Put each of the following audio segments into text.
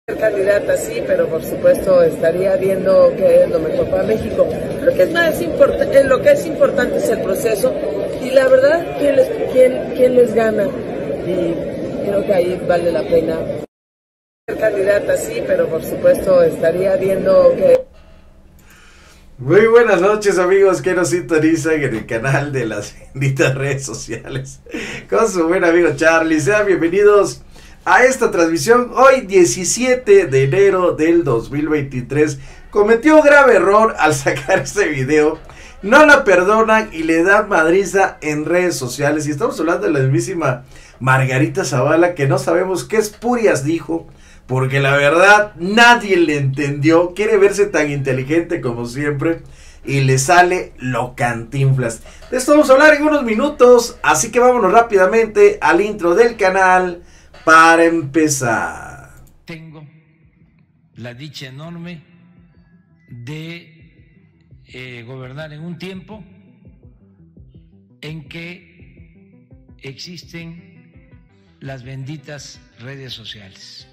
Ser candidata, sí, pero por supuesto estaría viendo qué es lo mejor para México. Creo que es más importante, lo que es importante es el proceso y la verdad, quién les gana. Y creo que ahí vale la pena. Ser candidata, sí, pero por supuesto estaría viendo qué. Muy buenas noches, amigos que nos sintonizan en el canal de las benditas redes sociales con su buen amigo Charlie. Sean bienvenidos a esta transmisión. Hoy 17 de enero del 2023 cometió grave error al sacar este video. No la perdonan y le dan madriza en redes sociales. Y estamos hablando de la mismísima Margarita Zavala, que no sabemos qué espurias dijo, porque la verdad nadie le entendió. Quiere verse tan inteligente como siempre y le sale lo cantinflas. De esto vamos a hablar en unos minutos, así que vámonos rápidamente al intro del canal para empezar. Tengo la dicha enorme de gobernar en un tiempo en que existen las benditas redes sociales.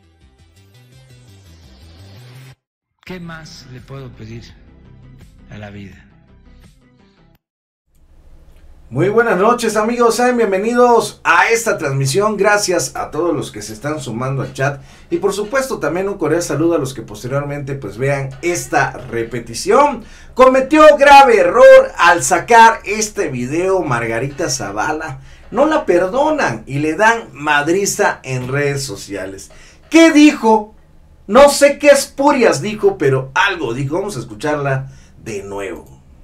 ¿Qué más le puedo pedir a la vida? Muy buenas noches, amigos, sean bienvenidos a esta transmisión. Gracias a todos los que se están sumando al chat y por supuesto también un cordial saludo a los que posteriormente pues vean esta repetición. Cometió grave error al sacar este video Margarita Zavala. No la perdonan y le dan madriza en redes sociales. ¿Qué dijo? No sé qué espurias dijo, pero algo dijo. Vamos a escucharla de nuevo.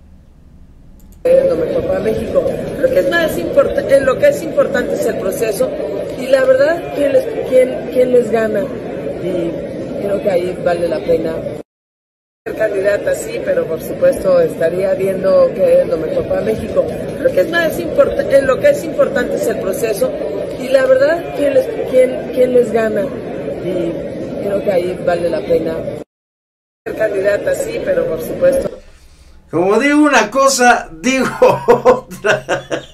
Lo mejor para México. Creo que es más importante, lo que es importante es el proceso y la verdad, quién les gana. Y creo que ahí vale la pena. Ser candidata, sí, pero por supuesto estaría viendo qué es lo mejor para México. Creo que es más importante, lo que es importante es el proceso y la verdad, quién les gana. Y creo que ahí vale la pena. Ser candidata, sí, pero por supuesto. Como digo una cosa, digo otra.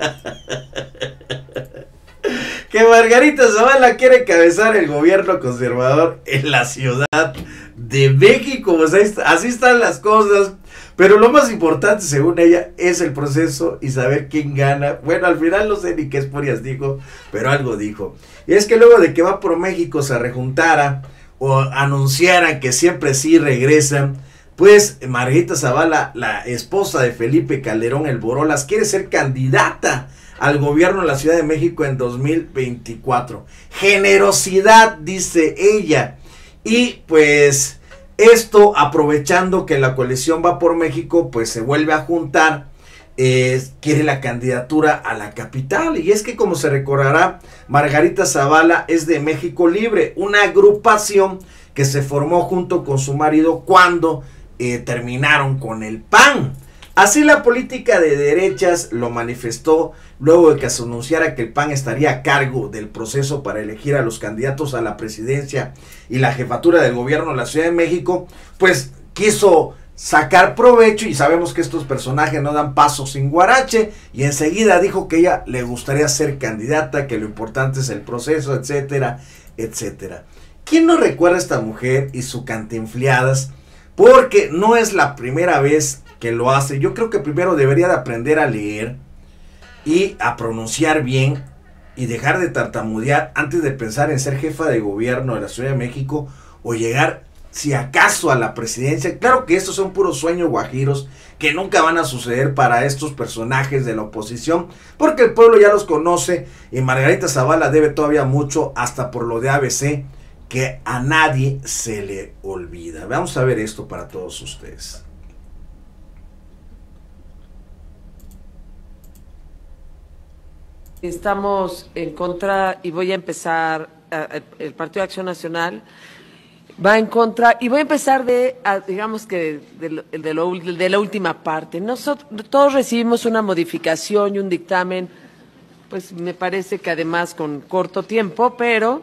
Que Margarita Zavala quiere encabezar el gobierno conservador en la Ciudad de México. O sea, así están las cosas. Pero lo más importante, según ella, es el proceso y saber quién gana. Bueno, al final no sé ni qué espurias dijo, pero algo dijo. Y es que luego de que Va por México se rejuntara o anunciaran que siempre sí regresan, pues Margarita Zavala, la esposa de Felipe Calderón el Borolas, quiere ser candidata al gobierno de la Ciudad de México en 2024. Generosidad, dice ella. Y pues esto aprovechando que la coalición Va por México pues se vuelve a juntar, quiere la candidatura a la capital. Y es que, como se recordará, Margarita Zavala es de México Libre, una agrupación que se formó junto con su marido cuando terminaron con el PAN. Así la política de derechas lo manifestó luego de que se anunciara que el PAN estaría a cargo del proceso para elegir a los candidatos a la presidencia y la jefatura del gobierno de la Ciudad de México. Pues quiso sacar provecho y sabemos que estos personajes no dan paso sin guarache, y enseguida dijo que ella le gustaría ser candidata, que lo importante es el proceso, etcétera, etcétera. ¿Quién no recuerda a esta mujer y su cantinfliadas? Porque no es la primera vez que lo hace. Yo creo que primero debería de aprender a leer y a pronunciar bien y dejar de tartamudear antes de pensar en ser jefa de gobierno de la Ciudad de México o llegar, si acaso, a la presidencia. Claro que estos son puros sueños guajiros que nunca van a suceder para estos personajes de la oposición, porque el pueblo ya los conoce y Margarita Zavala debe todavía mucho, hasta por lo de ABC, que a nadie se le olvida. Vamos a ver esto para todos ustedes. Estamos en contra y voy a empezar, el Partido de Acción Nacional va en contra y voy a empezar digamos que de la última parte. Nosotros todos recibimos una modificación y un dictamen, pues me parece que además con corto tiempo, pero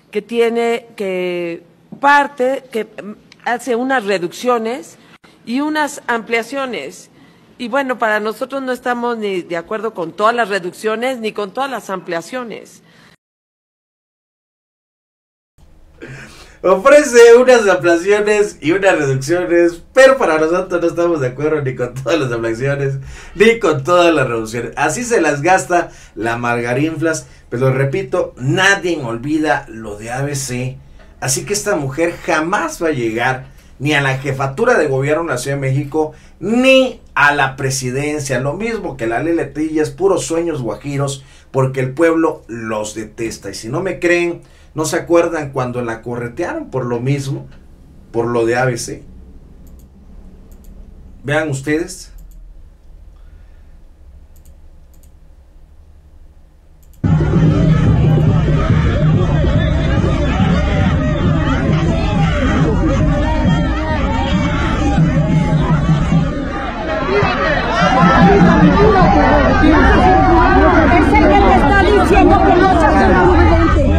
que hace unas reducciones y unas ampliaciones. Y bueno, para nosotros no estamos ni de acuerdo con todas las reducciones ni con todas las ampliaciones. Ofrece unas ampliaciones y unas reducciones, pero para nosotros no estamos de acuerdo ni con todas las ampliaciones, ni con todas las reducciones. Así se las gasta la Margarinflas, pero repito, nadie olvida lo de ABC. Así que esta mujer jamás va a llegar ni a la jefatura de gobierno de la Ciudad de México, ni a la presidencia. Lo mismo que la Lela Trillas, puros sueños guajiros, porque el pueblo los detesta. Y si no me creen, ¿no se acuerdan cuando la corretearon por lo mismo? Por lo de ABC. Vean ustedes. Es el que te está diciendo que no se hace una prudente.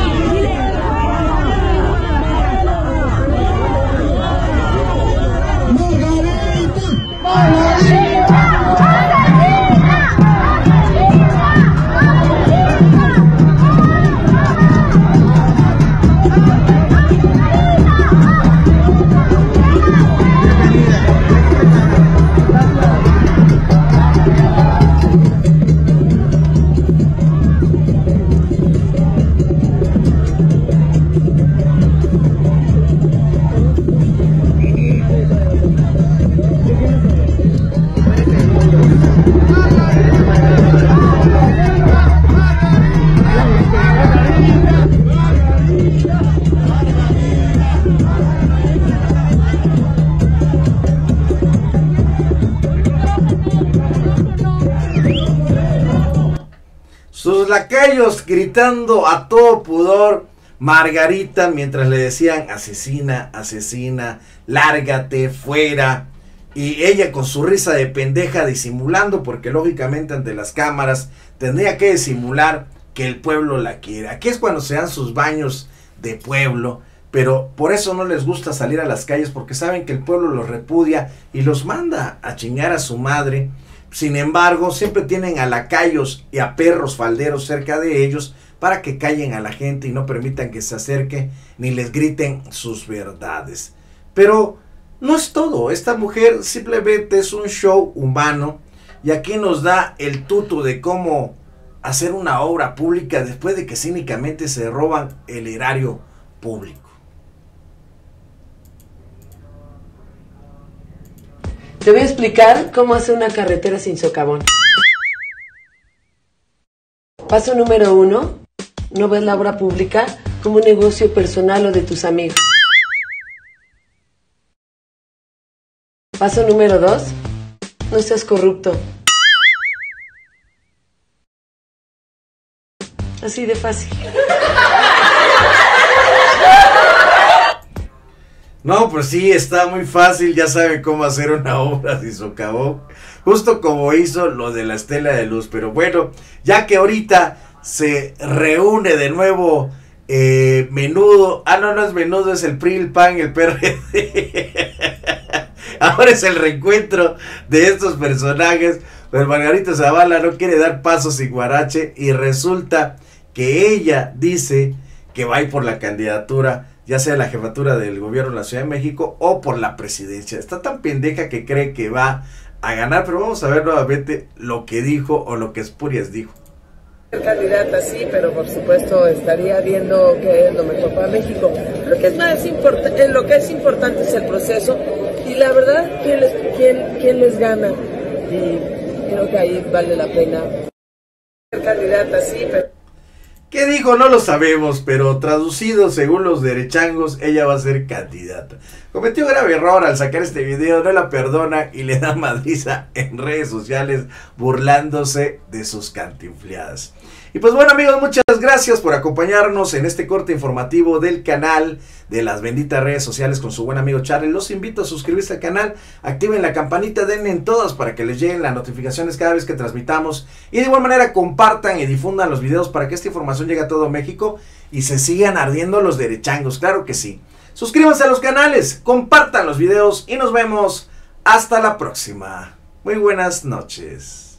Sus lacayos gritando a todo pudor Margarita mientras le decían asesina, asesina, lárgate, fuera. Y ella con su risa de pendeja disimulando, porque lógicamente ante las cámaras tendría que disimular que el pueblo la quiere. Aquí es cuando se dan sus baños de pueblo, pero por eso no les gusta salir a las calles, porque saben que el pueblo los repudia y los manda a chingar a su madre. Sin embargo, siempre tienen a lacayos y a perros falderos cerca de ellos para que callen a la gente y no permitan que se acerque ni les griten sus verdades. Pero no es todo, esta mujer simplemente es un show humano y aquí nos da el tuto de cómo hacer una obra pública después de que cínicamente se roban el erario público. Te voy a explicar cómo hacer una carretera sin socavón. Paso número 1, no ves la obra pública como un negocio personal o de tus amigos. Paso número 2, no seas corrupto. Así de fácil. No, pues sí, está muy fácil, ya saben cómo hacer una obra sin socavón, justo como hizo lo de la estela de luz. Pero bueno, ya que ahorita se reúne de nuevo Menudo, no es Menudo, es el PRI, el PAN, el PRD, ahora es el reencuentro de estos personajes, pero Margarita Zavala no quiere dar paso sin guarache y resulta que ella dice que va a ir por la candidatura, ya sea la jefatura del gobierno de la Ciudad de México o por la presidencia. Está tan pendeja que cree que va a ganar, pero vamos a ver nuevamente lo que dijo o lo que Espurias dijo. Candidata sí, pero por supuesto estaría viendo qué es lo mejor para México. Lo que es importante es el proceso y la verdad quién les gana, y creo que ahí vale la pena ser candidata sí, pero ¿qué dijo? No lo sabemos, pero traducido según los derechangos, ella va a ser candidata. Cometió grave error al sacar este video, no la perdona y le da madriza en redes sociales burlándose de sus cantinfleadas. Y pues bueno amigos, muchas gracias por acompañarnos en este corte informativo del canal de las benditas redes sociales con su buen amigo Charlie. Los invito a suscribirse al canal, activen la campanita, denle en todas para que les lleguen las notificaciones cada vez que transmitamos. Y de igual manera compartan y difundan los videos para que esta información llegue a todo México y se sigan ardiendo los derechangos, claro que sí. Suscríbanse a los canales, compartan los videos y nos vemos hasta la próxima. Muy buenas noches.